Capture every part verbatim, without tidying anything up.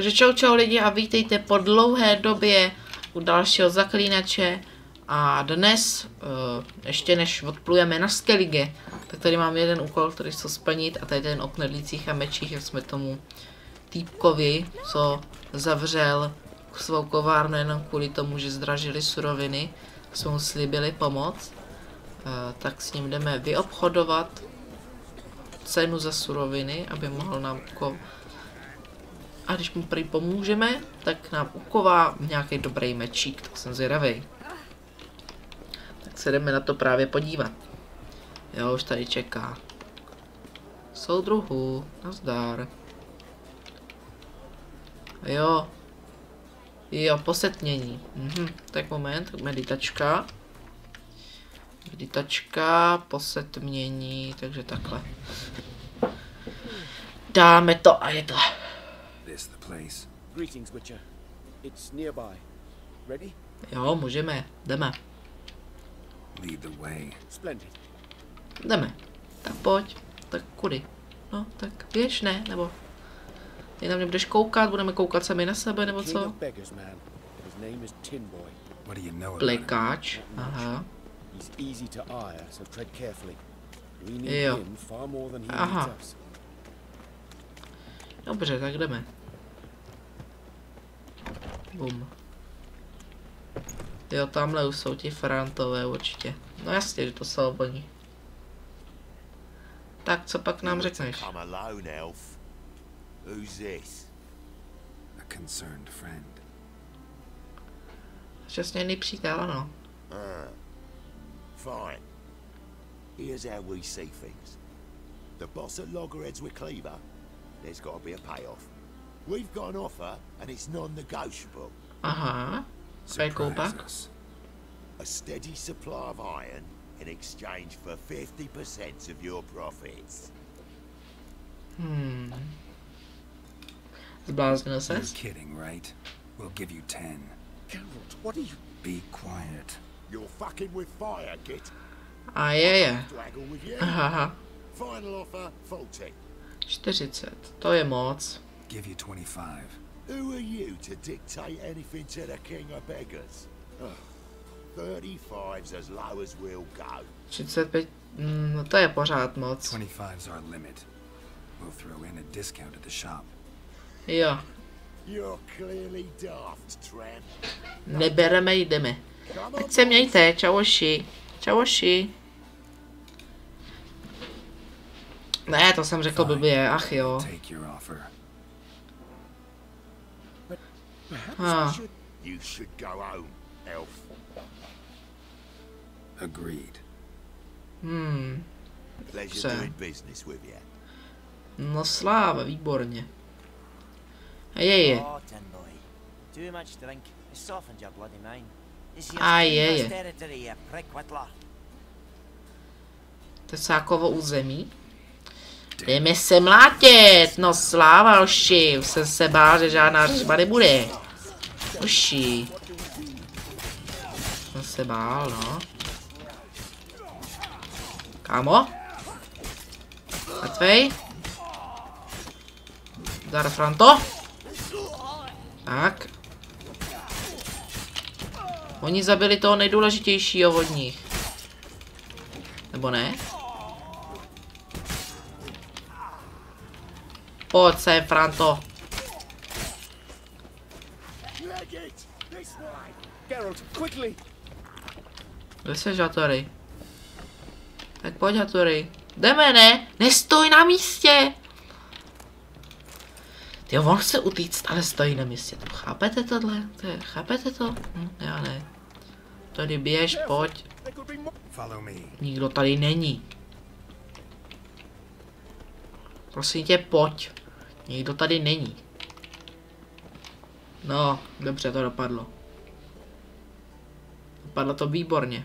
Takže čau čau lidi a vítejte po dlouhé době u dalšího zaklínače. A dnes, uh, ještě než odplujeme na Skellige, tak tady mám jeden úkol, který chci splnit, a to je ten o knedlících a mečích, jak jsme tomu týpkovi, co zavřel svou kovárnu jenom kvůli tomu, že zdražili suroviny, jsme mu slíbili pomoc. Uh, tak s ním jdeme vyobchodovat cenu za suroviny, aby mohl nám ko... A když mu prý pomůžeme, tak nám uková nějaký dobrý mečík, tak jsem zvědavej. Tak se jdeme na to právě podívat. Jo, už tady čeká. Soudruhu, nazdar. Jo. Jo, posetmění. Mhm, tak moment, meditačka. Meditačka, posetmění, takže takhle. Dáme to a je to. This the place. Greetings, Witcher. It's nearby. Ready? Jo, můžeme, jdeme. Lead the way. Splendid. Jdeme. Tak pojď. Tak kudy? No, tak běž, ne? Nebo... Ty na mě budeš koukat, budeme koukat sami na sebe, nebo King co? of beggars, man. His name is Tin Boy. What do you know about him? Plekáč. Aha. He's easy to ire, so tread carefully. We need Jo. him far more than he Aha. needs us. Dobře, tak jdeme. Bum. Jo, tamhle už jsou ti frantové určitě. No jasně, že to jsou oni. Tak, co pak nám řekneš? Come alone, elf. Who's this? A concerned friend. Šťastněný přítel, ano. Ah, fine. Here's how we see things. The boss at Loggerheads with Cleaver, there's got to be a payoff. We've got an offer, and it's non-negotiable. Aha. Co je Surprise koupak? us. A steady supply of iron in exchange for fifty percent of your profits. Hmm. Zbláznil You're ses? kidding, right? We'll give you ten. Geralt, what are you... Be quiet. You're fucking with fire, git. A je je. Draggle with you. Aha. Final offer, forty. čtyřicet. To je moc. Give you twenty-five. Who are you to dictate anything to the king of beggars? thirty-five's as low as we'll go. třicet pět. Mm, no to je pořád moc. Twenty-five's our limit. We'll throw in a discount at the shop. Jo. You're clearly daft, tramp. Nebereme, jdeme. Come Ať on, se mějte, čauši. Čauši. Ne, to jsem řekl blbě, ach jo. Take your offer. Ah. you should go home, elf. Agreed. Hmm. Pleasure So- doing business with you. No sláva, výborně. Je je. Oh, Tin Boy. Too much drink has softened your bloody mind. This Ah, here's yeah, Cleaver's yeah. territory, you prick whittler. Tesákovo území. Jdeme se mlátit, no sláva, oši. Už jsem se bál, že žádná řešba nebude. Oši. Jsem se bál, no. Kámo? Mrtvej? Zdar Franto? Tak. Oni zabili toho nejdůležitějšího od nich. Nebo ne? Pojď sem, Franto. Geralt, quickly! Kde seš, Hattori? Tak pojď, Hattori. Jdeme, ne? Nestoj na místě! Ty on chce utíct, ale stojí na místě. To chápete tohle? To je, chápete to? Hm, já ne. Tady běž, pojď. Follow me. Nikdo tady není. Prosím tě, pojď. Nikdo tady není. No, dobře to dopadlo. Dopadlo to výborně.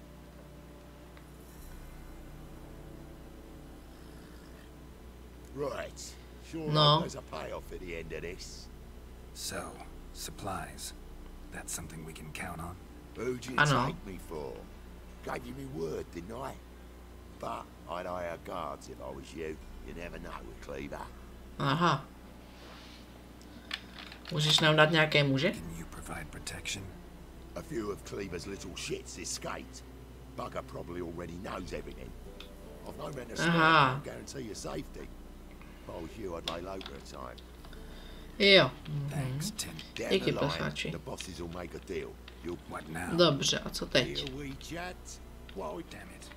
Right. Sure No. there's a payoff at the end of this. So, supplies. That's something we can count on. Who'd you I know. take me for? Gave you me word, didn't I? But I'd hire guards if I was you. You never know with Cleaver. Aha. Můžeš nám dát nějaké muže? Can you provide protection? A few of Cleaver's little shits escaped. Bugger probably already knows everything. I've no men to spare Aha. to guarantee your safety. If I was you, I'd lay low for a time. Jo. Thanks, Tim. Down Díky, the line, posláči. the bosses will make a deal. You'll What now? Dobře, a co teď? Here we chat. Whoa, damn it.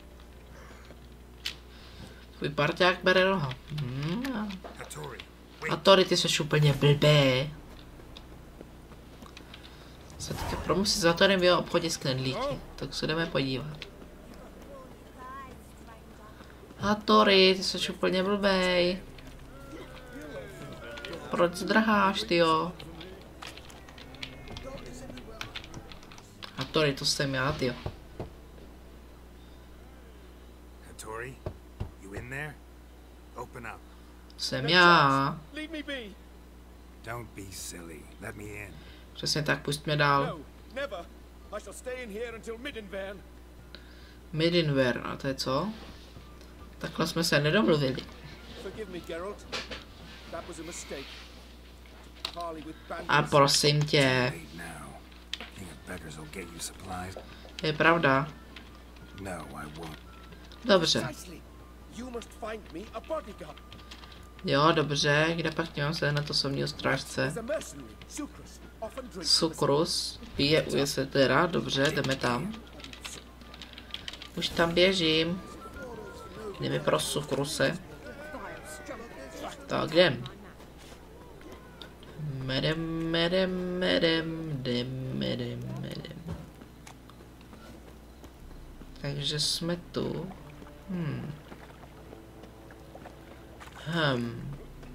Tvůj parťák bere roha. Hmm. Hattori, A Tori, ty jsi úplně blbé. Se teďka promusí za Torem v jeho obchodě s knedlíky. Tak se jdeme podívat. A Tori, ty jsi úplně blbej. Proč zdrháš, tyjo? A Tori, to jsem já, tyjo. Hattori, you in there? Open up. Jsem já. Leave me be. Don't be silly. Let me in. Přesně tak, pusť mě dál. No, never. I shall stay in here until Middenvern. Midinver, a to je co? Takhle jsme se nedomluvili. Forgive me, Geralt. That was a mistake. Harley with A bandits. prosím tě, Wait now. King of Beggars will get you supplies. je pravda. No, I won't. Dobře. Precisely. You must find me a bodyguard. Jo, dobře, kde pak mám se na to somního strážce? There's a mercenary, Sucrus, often drinks. Sukrus, pije, uje se teda, dobře, jdeme tam. Už tam běžím. Jdeme pro Sukruse. Tak jdem. Medem, medem, medem, jdem, medem, medem. Takže jsme tu. Hmm. Hmm.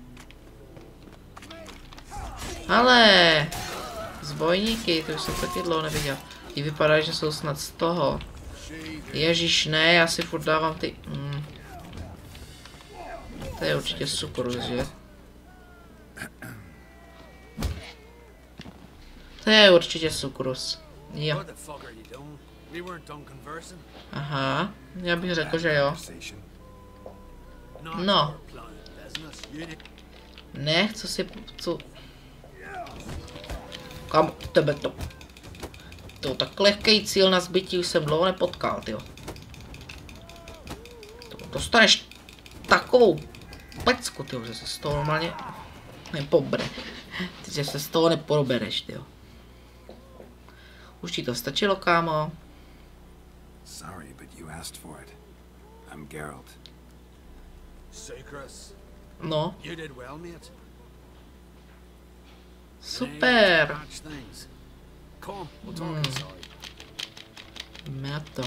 Ale zbojníky, to už jsem taky dlouho neviděl. Ti vypadají, že jsou snad z toho. Ježíš, ne, já si furt dávám ty... Hmm. To je určitě Sukrus, že? To je určitě Sukrus. Jo. What the fuck are you doing? We weren't done conversing. Aha, já bych řekl, že jo. Conversation. No. Plan, business. You need Ne, co si... co... Kam tebe to... To tak lehký cíl na zbytí už jsem dlouho nepotkal, tyjo. To dostaneš takovou pecku, tyjo, že se z toho normálně nepobere. Ty, že se z toho neprobereš, tyjo. Už ti to stačilo, kámo. Sorry, but you asked for it. I'm Geralt. Sucrus. No, You did well, mate. super. Catch things. Come, we'll talk inside. Jdeme na to.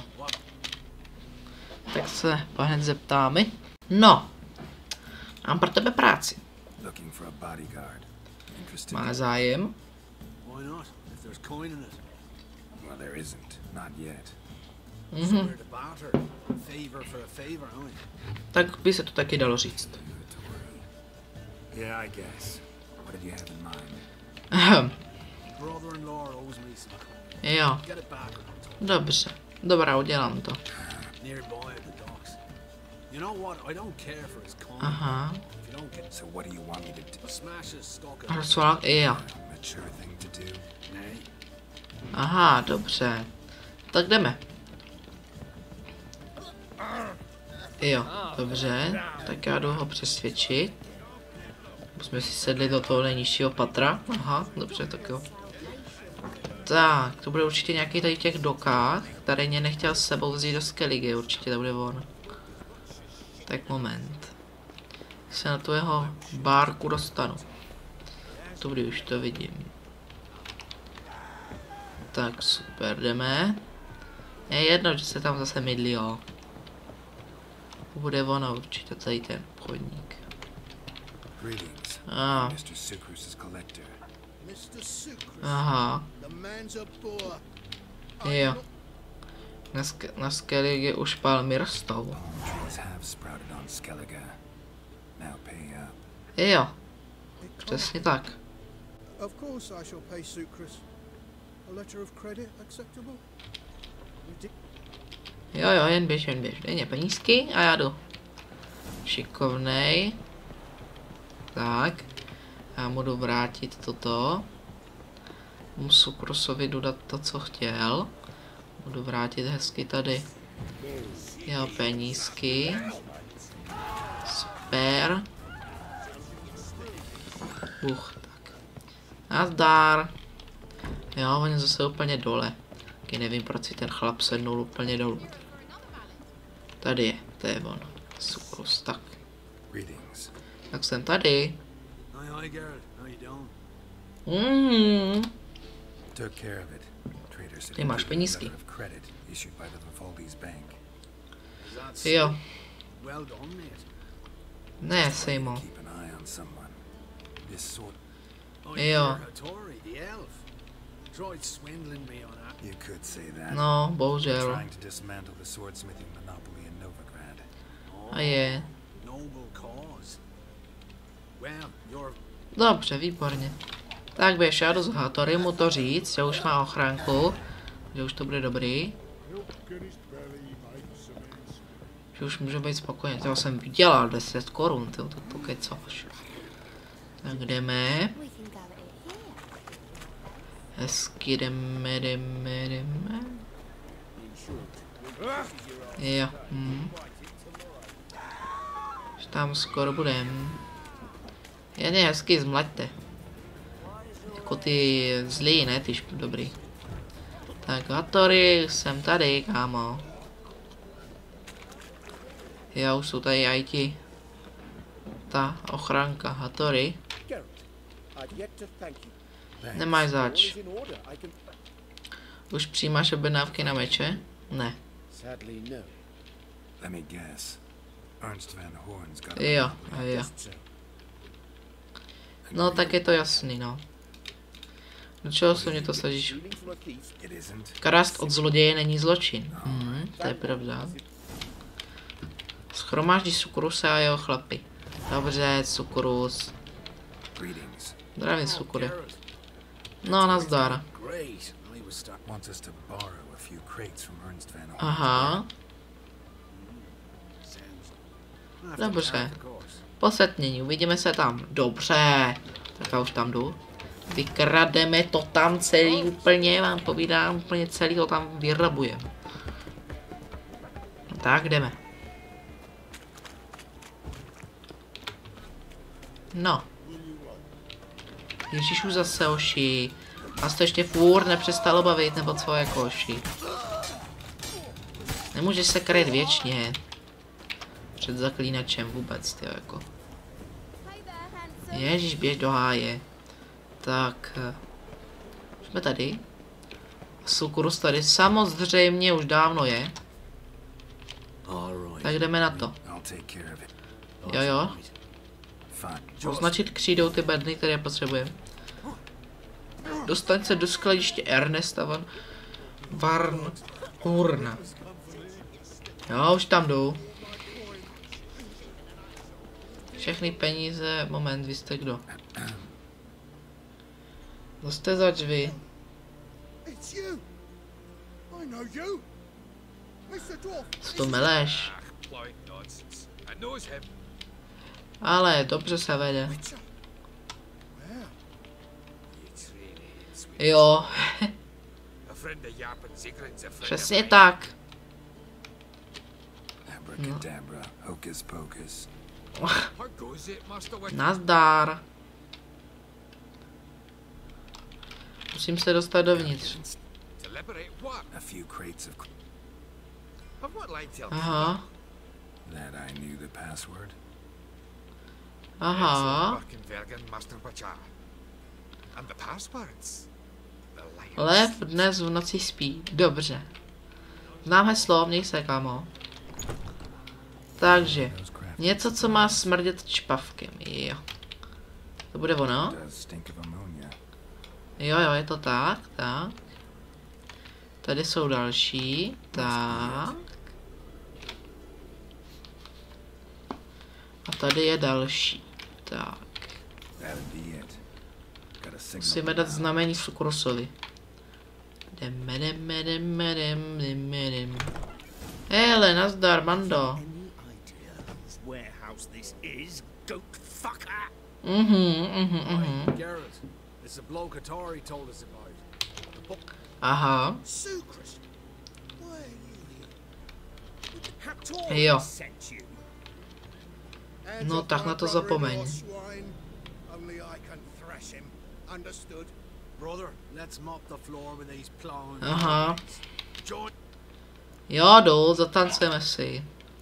Tak se hned zeptáme. No, mám pro tebe práci. Looking for a bodyguard. Interested? Má zájem? Why not? If there's coin in it. Well, there isn't. Not yet. Mhm. Swear to barter. Favor for a favor, aren't we? Tak by se to taky dalo říct. Yeah, I guess. What did you have in mind? Ahem. Brother-in-law owes me some coin. Jo, Get it back or I'll talk. dobře. Dobrá, udělám to. Nearby at the docks. You know what? I don't care for his coin. Aha. If you don't get So what do you want me to do? smash his stock A out. rozsvál i já. Mature thing to do. Nay. Aha, dobře. Tak jdeme. Jo, dobře. Tak já jdu ho přesvědčit. Jsme si sedli do toho nejnižšího patra. Aha, dobře, tak jo. Tak, to bude určitě nějaký tady v těch dokách, který mě nechtěl s sebou vzít do Skellige, určitě to bude on. Tak moment. Se na tu jeho bárku dostanu. Dobrý, už to vidím. Tak super, jdeme. Je jedno, že se tam zase mydlí, jo. Bude ono určitě tady ten obchodník. Greetings. Ah. mister Sucrus' collector. mister Sucrus, Aha, the man's a boor. jo. Na, ske na Skellige už palmy rostou. Palm trees have sprouted on Skellige. Now pay up. Jo, přesně tak. Of course I shall pay Sucrus. A letter of credit acceptable? Ridic- Jo, jo, jen běž, jen běž. Dej mě penízky a já jdu. Šikovnej. Tak. Já mu jdu vrátit toto. Mu Sucrusovi dodat to, co chtěl. Budu vrátit hezky tady jeho penízky. Super. Uch, tak. Nazdar. Jo, on je zase úplně dole. Taky nevím, proč si ten chlap sednul úplně dolů. Tady je, to je on. Sucrus, tak. Tak jsem tady. Mm. Ty máš penízky. Jo. Ne, Seymour. Jo. No, bohužel. A je. Dobře, výborně. Tak běž, já jdu z Hattori mu to říct, že už má ochránku, že už to bude dobrý. Že už může být spokojený, to jsem vydělal deset korun, to to pokecáš. Tak jdeme. Hezky jdeme, jdeme, jdeme. Jo, hm. Už tam skoro budem. Jen je hezky zmlaďte. Jako ty zlý, ne ty dobrý. Tak Hattori, jsem tady, kámo. Jo, už jsou tady i ti. Ta ochránka Hattori. Nemáš zač. Už přijímáš objednávky na meče? Ne. Jo, a jo. No tak je to jasný, no. Do čeho se mě to snažíš? Krást od zloděje není zločin. Mhm, to je pravda. Schromáždí Sucruse a jeho chlapy. Dobře, Sucrus. Zdravím, Sucure. No, nazdar. Aha. Dobře. Posetnění, uvidíme se tam. Dobře. Tak já už tam jdu. Vykrademe to tam celý úplně, vám povídám, úplně celý to tam vyrabujeme. No tak, jdeme. No. Ježíš už zase oši. Vás to ještě furt nepřestalo bavit, nebo co jako oši. Nemůžeš se kryt věčně. Před zaklínačem vůbec, ty jako. Ježíš, běž do háje. Tak. Jsme tady. Sucrus tady samozřejmě už dávno je. Tak jdeme na to. Jo, jo. Označit křídou ty bedny, které potřebujeme. Dostaň se do skladiště Ernesta van Varn Hurna. Jo, už tam jdu. Všechny peníze, moment, vy jste kdo? Co jste za džvy? Co to meleš? Ale dobře se vede. Jo. Přesně tak. No. Nazdar. Musím se dostat dovnitř. Aha. Aha. Lev dnes v noci spí. Dobře. Znám heslo, měj se, kámo. Takže. Něco, co má smrdět čpavkem. Jo. To bude ono? Jo, jo, je to tak, tak. Tady jsou další. Tak. A tady je další. Tak. Musíme dát znamení Sucrusovi. Jdeme, jdeme, jdeme, jdeme, jdeme, jdeme. Hele, nazdar, bando. Mhm, mhm, mhm. Geralt, it's the bloke Atari told us about. The book Aha. Sucrus! Why are you here? Hattori Jo. sent you. Hands No off tak my na to brother-in-law, zapomeň. swine. Only I can thrash him. Understood? Brother, let's mop the floor with these plowing. Aha. Join. Jo, jdu, zatancujeme si.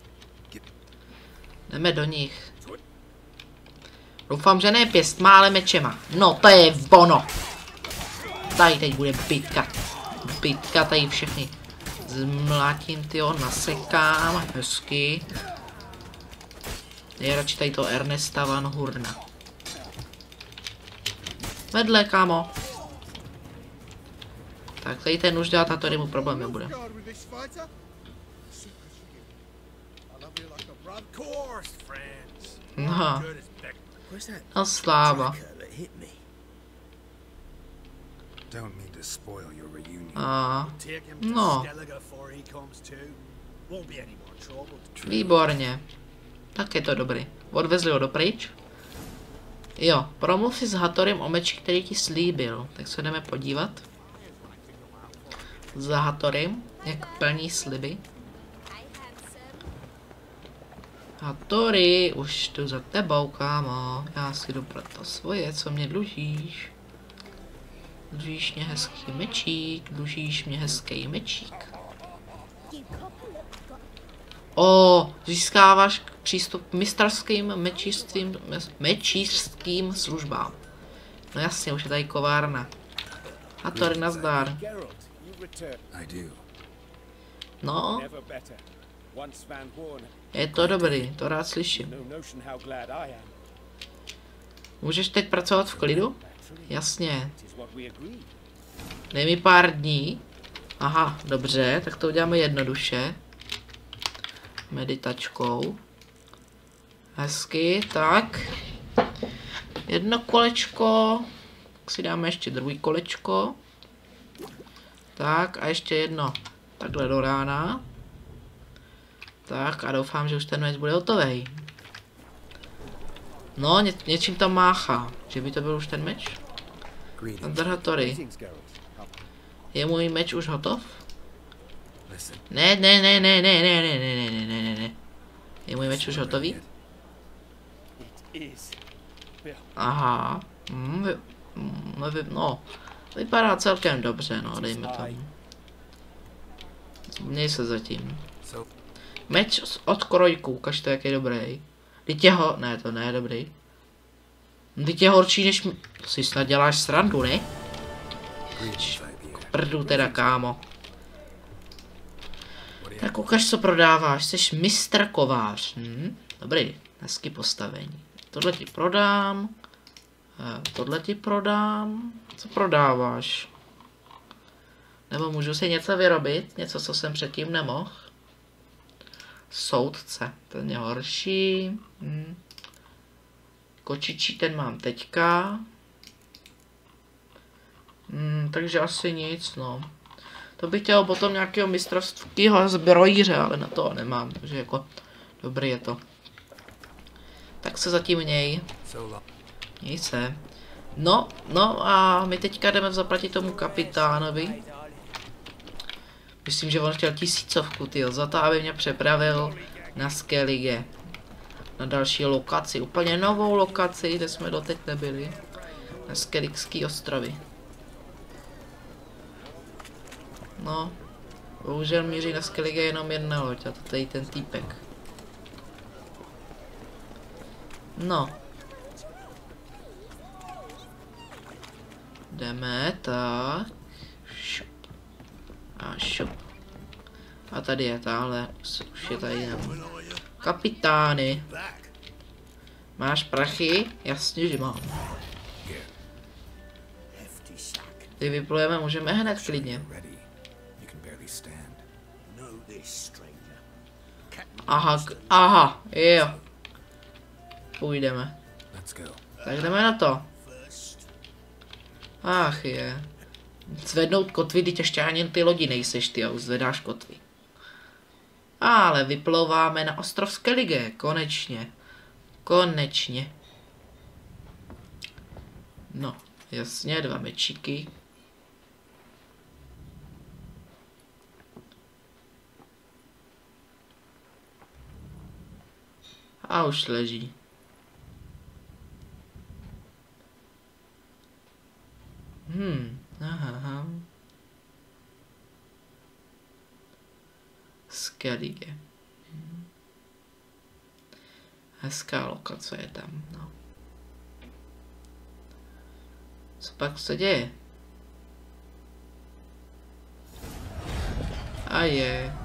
Jdeme do nich. Doufám, že ne pěstma, ale mečema. No, to je ono. Tady teď bude bitka. Bitka tady všechny. Zmlátím, tyjo, nasekám. Hezky. Je radši tady to Ernesta Van Hurna. Vedle, kámo. Tak tady ten už dělat, a to mu problém nebude. No. No sláva. Don't mean to spoil your reunion. A Take him to no, Skellige before he comes to. Won't be any more trouble. výborně. Tak je to dobrý. Odvezli ho dopryč. Jo, promluv si s Hattorym o meči, který ti slíbil. Tak se jdeme podívat. Za Hattorym, jak plní sliby. Hattori, už jdu za tebou, kámo. Já si jdu pro to svoje, co mě dlužíš. Dlužíš mě hezký mečík, dlužíš mě hezký mečík. O, získáváš přístup k mistrovským mečířským, mečířským službám. No jasně, už je tady kovárna. Hattori, nazdar. Geralt, you return. I do. No, Never better. Once Van Horn, je to dobrý, to rád slyším. no notion how glad I am. Můžeš teď pracovat v klidu? Jasně. It is what we agreed. Dej mi pár dní. Aha, dobře, tak to uděláme jednoduše. Meditačkou. Hezky, tak. Jedno kolečko. Tak si dáme ještě druhý kolečko. Tak a ještě jedno takhle do rána. Tak a doufám, že už ten meč bude hotový. No, ně, něčím tam máchá. Že by to byl už ten meč? Nazdar, Hattori. Greetings, Geralt. Je můj meč už hotov? Listen. Ne, ne, ne, ne, ne, ne, ne, ne, ne, ne, ne, ne, ne. Je můj meč už hotový? It is. Bill. Aha. Mm, vy, mm, nevím, no. Vypadá celkem dobře, no, dejme tomu. Změj se zatím. So, Meč z- od Krojku, ukažte, jak je dobrý. Teď je ho... Ne, to ne je dobrý. Teď je horší než... mi- To si snad děláš srandu, ne? greetings, Vivier. Prdu teda, kámo. Tak ukaž, co prodáváš. Jsi mistr kovář. Hm? Dobrý, hezky postavení. Tohle ti prodám. Eh, Tohle ti prodám. Co prodáváš? Nebo můžu si něco vyrobit? Něco, co jsem předtím nemohl? Soudce. Ten je horší. Hm. Kočičí ten mám teďka. Hm, takže asi nic, no. To bych chtěl potom nějakého mistrovského zbrojíře, ale na to nemám, takže jako dobrý je to. Tak se zatím měj. So long. Měj se. No, no a my teďka jdeme zaplatit tomu kapitánovi. Myslím, že on chtěl tisícovku, tyjo, za to, aby mě přepravil na Skellige. Na další lokaci, úplně novou lokaci, kde jsme doteď nebyli. Na Skelligský ostrovy. No, bohužel míří na Skellige jenom jedna loď, a to tady ten týpek. No. Jdeme, tak. Šup. A šup. A tady je tahle, už je tady jenom. Kapitány. Máš prachy? Jasně, že mám. Hefty sack. Ty vyplujeme, můžeme hned klidně. Ready. You can barely stand. Know this, stranger. Aha, k- aha, jo. Půjdeme. Let's go. Tak jdeme na to. Ach je. Zvednout kotvy, teď ještě ani ty lodi nejseš, ty už zvedáš kotvy. Ale vyplouváme na ostrov Skellige, konečně. Konečně. No, jasně, dva mečíky. A už leží. Hmm, aha, aha. Skellige. Hmm. Hezká lokace je tam, no. Co pak se děje? A je.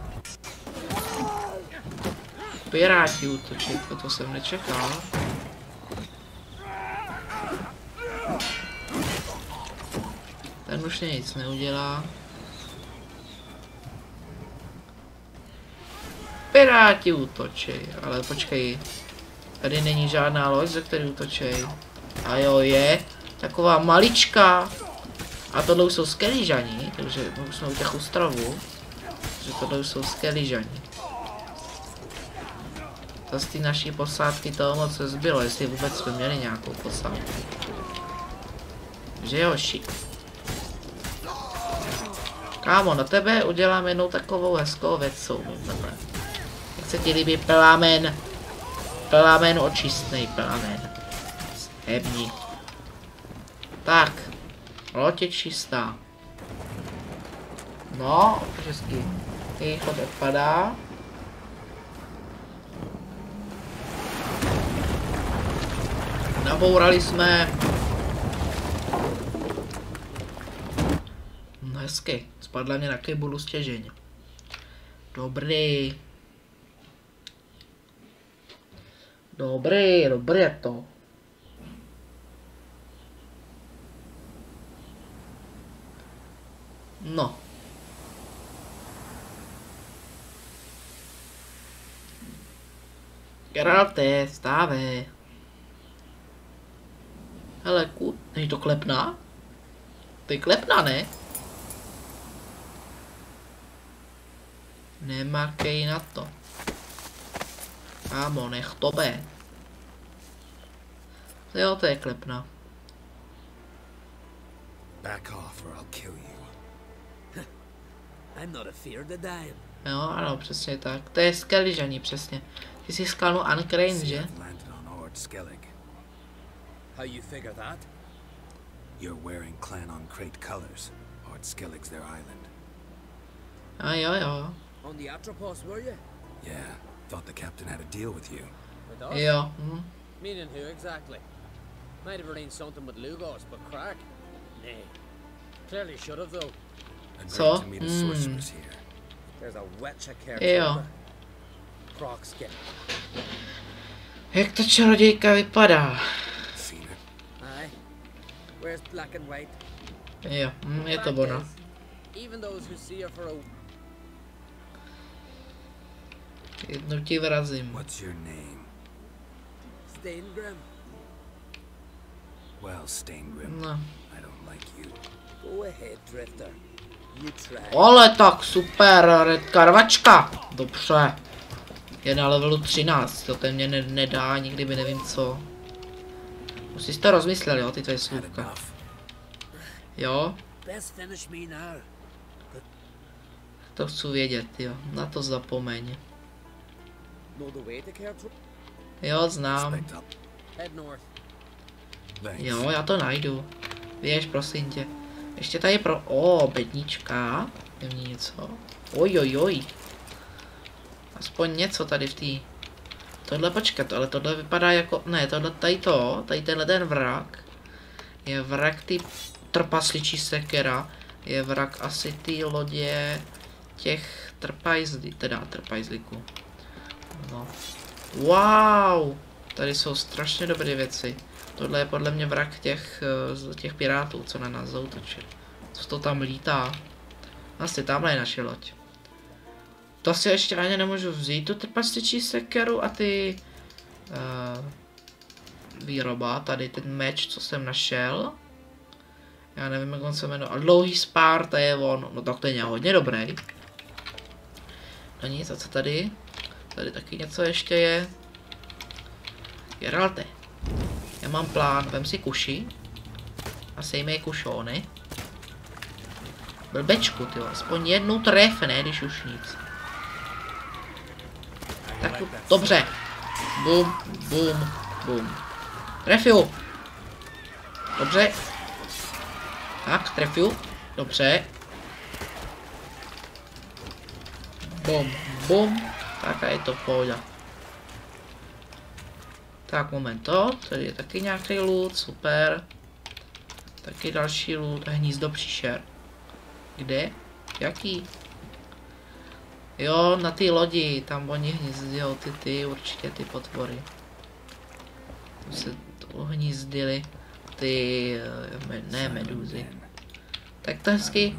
Piráti útočí, to jsem nečekal. Ten už nic neudělá. Piráti útočí, ale počkej. Tady není žádná loď, ze které útočí. A jo, je. Taková maličká. A tohle už jsou skelížani, takže už jsme u těch ostrovů. Takže tohle už jsou skelížani. To z té naší posádky toho moc se zbylo, jestli vůbec jsme měli nějakou posádku. Že joši. Kámo, na tebe udělám jednou takovou hezkou věc. Jak se ti líbí plamen? Plamen očistnej plamen. Hebni. Tak. Loď je čistá. No, hezky. Východ odpadá. Nabourali jsme. No hezky. Spadla mě na kejbulu stěžeň. Dobrý. Dobrý, dobrý je to. No. Geralte, stávej. Hele, ku... Není to klepná? To je klepná, ne? Nemakej na to. Kámo, nech to be. Jo, to je klepná. Back off or I'll kill you. I'm not afeard of dying. Jo, ano, přesně tak. To je Skellige, přesně. Ty jsi skalnu Uncrane, že? Landed on Ord Skellig. How you figure that? You're wearing Clan on Crate colors. Ord Skellig's their island. A jo, jo. On the Atropos, were you? Yeah, thought the captain had a deal with you. With us? Jo. Hm. Meaning who exactly? Might have arranged something with Lugos, but crack? Nay. Clearly should have though. Agreed So? to meet a Mm. sorceress here. There's a witch I care Jo. for. Croc skin. Jak ta čarodějka vypadá? Seen it? Aye. Where's black and white? Jo, hm, je to Fact ona. is, even those who see her for a Jednou ti vrazím. What's your name? Steingrim. Well, Steingrim, No. I don't like you. Go ahead, Drifter. You try. Ale tak super, redka rvačka. Dobře. Je na levelu třináct, to ten mě ne nedá, nikdy by nevím co. Musíš to rozmyslet, jo, ty tvoje Had slůvka. enough. Jo, Best finish me now. to chci vědět, jo, na to zapomeň. Know the way to Kertrup? Jo, znám. Expect I'll- Head north. Thanks. Jo, já to najdu. Víš, prosím tě. Ještě tady pro... O, bednička. Je v ní něco. Oj, oj, oj. Aspoň něco tady v té... Tohle počkat, ale tohle vypadá jako... Ne, tohle tady to, tady tenhle ten vrak. Je vrak ty trpasličí sekera. Je vrak asi ty lodě těch trpajzlí, teda trpajzlíků. No. Wow! Tady jsou strašně dobré věci. Tohle je podle mě vrak těch, těch pirátů, co na nás zautočili. Co to tam lítá? Asi tamhle je naše loď. To si ještě ani nemůžu vzít, tu trpasličí sekeru a ty... Uh, výroba, tady ten meč, co jsem našel. Já nevím, jak on se jmenuje. A dlouhý spár, to je on. No tak to je hodně dobrý. No nic, a co tady? Tady taky něco ještě je. Geralte. Já mám plán, vem si kuši. a sejme kušony. Blbečku, ty aspoň jednu trefne, když už nic. Tak dobře. Bum, bum, bum. Trefiu. Dobře. Tak, trefiu. Dobře. Bum, bum. Tak a je to pohoda. Tak, momento. Tady je taky nějaký loot, super. Taky další loot. Hnízdo příšer. Kde? Jaký? Jo, na té lodi, tam oni hnízdili, ty, ty, určitě ty potvory. Tam se hnízdili ty, ne medúzy. Tak to hezky.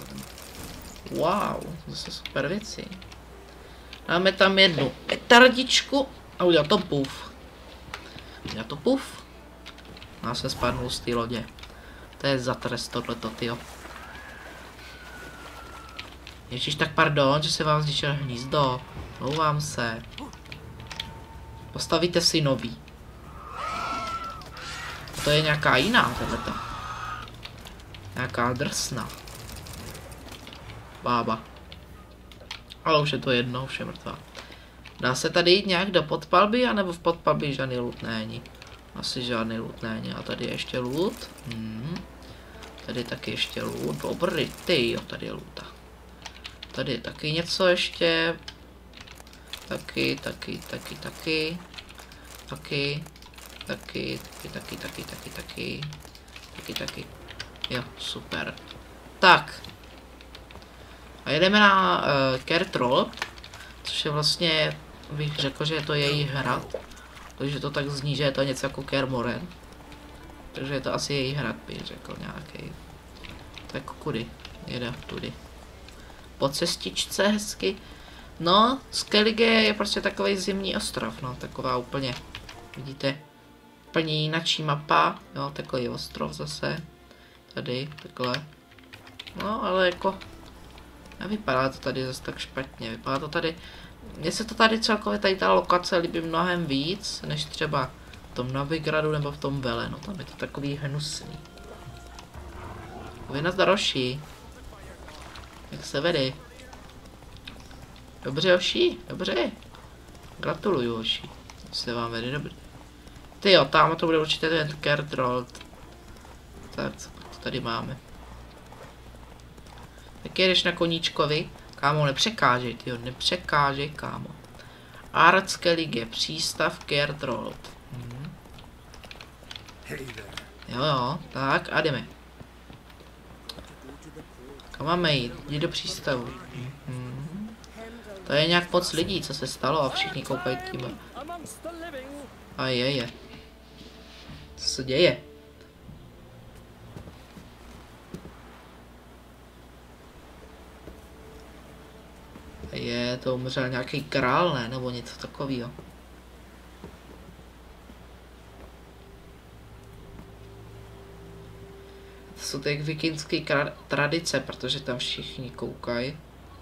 Wow, zase super věci. Dáme tam jednu petardičku a udělal to puf. Udělal to puf. A se spadnul z té lodě. To je za trest tohleto, tyjo. Ježíš, tak pardon, že se vám zničil hnízdo. Mlouvám se. Postavíte si nový. To je nějaká jiná, tato. Nějaká drsná. Bába. Ale už je to jedno, už je mrtvá. Dá se tady jít nějak do podpalby, anebo v podpalbě žádný loot není? Asi žádný loot není. A tady je ještě loot. Hmm. Tady taky ještě loot. Dobrý, ty jo, tady je loota. Tady je taky něco ještě. Taky, taky, taky, taky. Taky. Taky, taky, taky, taky, taky, taky. Taky, taky. Jo, super. Tak. A jedeme na uh, Kertrol, což je vlastně, bych řekl, že je to její hrad. Takže to tak zní, že je to něco jako Kermoren. Takže je to asi její hrad, bych řekl nějaký. Tak kudy? Jede tudy. Po cestičce hezky. No, Skellige je prostě takový zimní ostrov, no, taková úplně, vidíte, úplně jinačí mapa, jo, takový ostrov zase, tady, takhle. No, ale jako, nevypadá to tady zase tak špatně, vypadá to tady, mně se to tady celkově, tady ta lokace líbí mnohem víc, než třeba v tom Novigradu nebo v tom Vele, no, tam je to takový hnusný. Vy nás další. Jak se vede? Dobře, Joši, dobře. Gratuluju, Joši. Se vám vede dobře. Ty jo, tam to bude určitě ten Kertrol. Tak, co tady máme? Tak jedeš na koníčkovi. Kámo, nepřekážej, tyjo, nepřekážej, kámo. Ard Skellige, přístav Kertrol. Mhm. Jo, jo, tak a jdeme. Kam máme jít? Jdi do přístavu. Hmm. To je nějak moc lidí, co se stalo a všichni koukají tím. A je, je. Co se děje? Je, to umřel nějaký král, ne? Nebo něco takového. To jsou ty vikingské tradice, protože tam všichni koukají.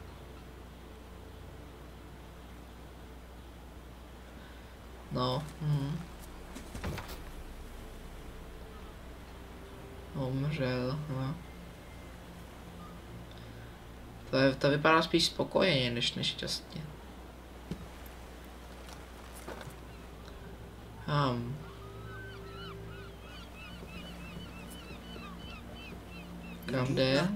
No, hm. Umřel, no. To, je, to vypadá spíš spokojeně, než nešťastně. Um. Kam jde?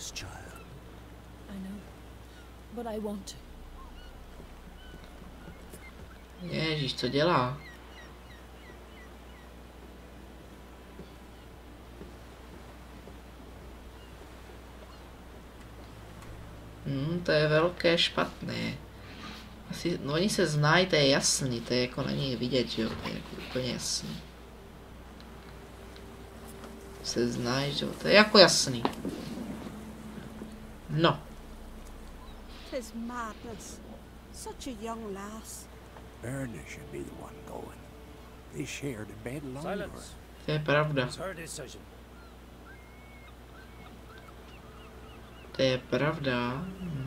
Ježíš, co dělá? Hmm, to je velké špatné. Asi, no oni se znají, to je jasný, to je jako na nich vidět, že jo, to je jako úplně jasný. Se znají, že jo, to je jako jasný. No. Tis madness. Such a young lass. Berna should be the one going. They shared a bed longer. To je pravda. To je pravda. Hm.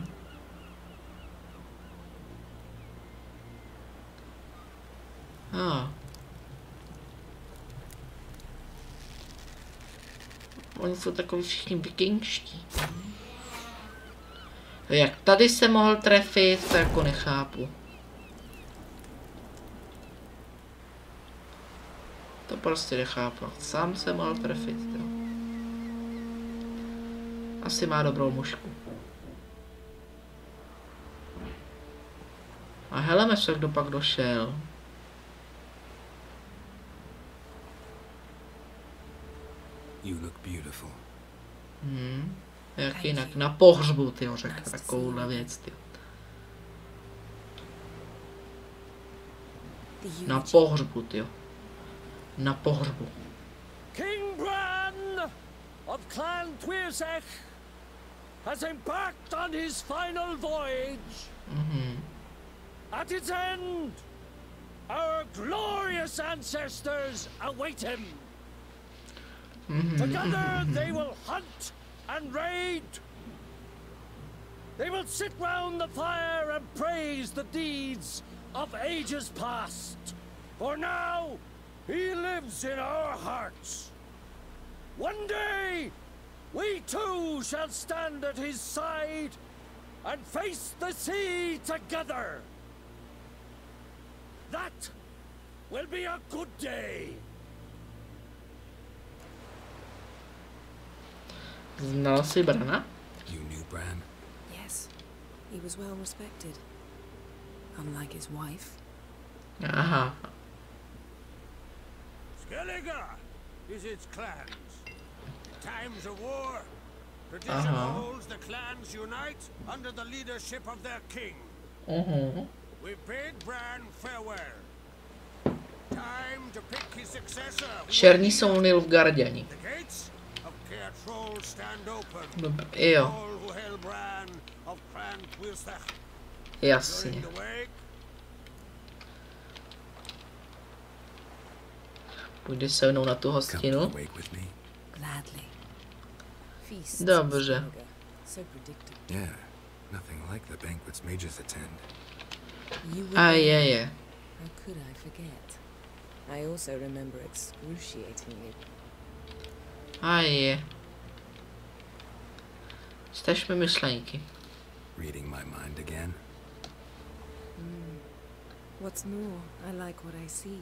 A. Oni jsou takový všichni vikingští. Jak tady se mohl trefit, to jako nechápu. To prostě nechápu. Sám se mohl trefit, jo. Asi má dobrou mužku. A hele, však kdo pak došel. You look beautiful. Hmm. Jak jinak, na pohřbu, tyjo, řekl takovouhle věc, tyjo. Na pohřbu, tyjo. Na pohřbu. King Bran of Clan Tuirsech has embarked on his final voyage. Mhm. At its end, our glorious ancestors await him. Mhm. Together they will hunt and raid. They will sit round the fire and praise the deeds of ages past. For now, he lives in our hearts. One day, we too shall stand at his side and face the sea together. That will be a good day. Znal si Brana? You knew Bran? Yes, he was well respected. Unlike his wife. Aha. Skellige is its clans. In times of war, tradition Uh-huh. holds the clans unite under the leadership of their king. Mhm. We bid Bran farewell. Time to pick his successor. Černí jsou Nilfgaardiani. The gates of Caer Troll stand open. Dob- jo, All who hail Bran of Clan Tuirsech. jasně. During the wake, Půjdeš se mnou na tu Come to hostinu? the wake with me? Gladly. Feasts. Dobře. Skellige, so predictable. Yeah. Nothing like the banquets mages attend. You were A there. je, je. How could I forget? I also remember excruciatingly. A je. Čteš mi myšlenky. Reading my mind again? Mm. What's more, I like what I see.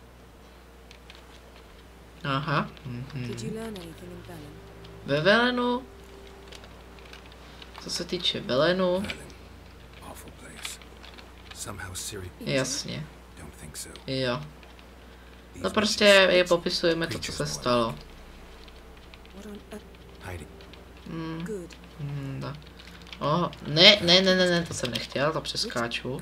Aha. Did you Mhm. learn anything in Velen? Ve Velenu. Co se týče Velenu, Velen. Awful place. Somehow Ciri... jasně. Don't think so. Jo. These No prostě missions- je popisujeme to, co se stalo. What on earth? Hiding. Hmm. Good. Hmm, da. Oh, ne, ne, ne, ne, ne, to jsem nechtěl, to přeskáču.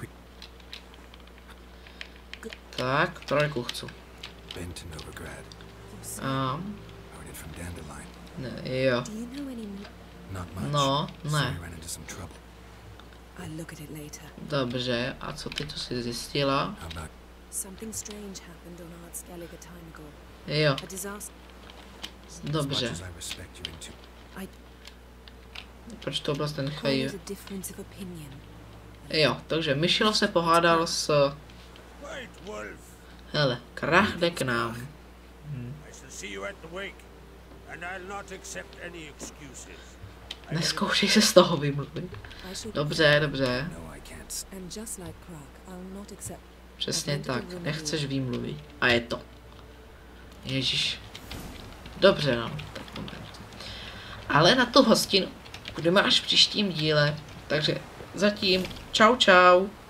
Tak, trojku chci. Been to Novigrad. You said. A, Heard it from Dandelion. ne, jo. Do you know any more? Not much. No, ne. Ciri ran into some trouble. I'll look at it later. Dobře, a co ty tu si zjistila? How about Something strange happened on Ard Skellige time ago. Jo, A disaster. as much dobře. as I respect you into Proč to vlastně Call nechají? it a difference of opinion. Jo, takže Myšilov se pohádal s... White Wolf, Hele, krach jde k nám. I shall see you at the wake, and I'll not accept any excuses. I Neskoušej se z toho vymluvit. I shall. Dobře, dobře. no I can't s- And just like Krag, I'll not accept. Přesně tak, nechceš výmluvy. A je to. Ježíš. Dobře, no. Tak moment. Ale na tu hostinu budeme až v příštím díle. Takže zatím čau čau.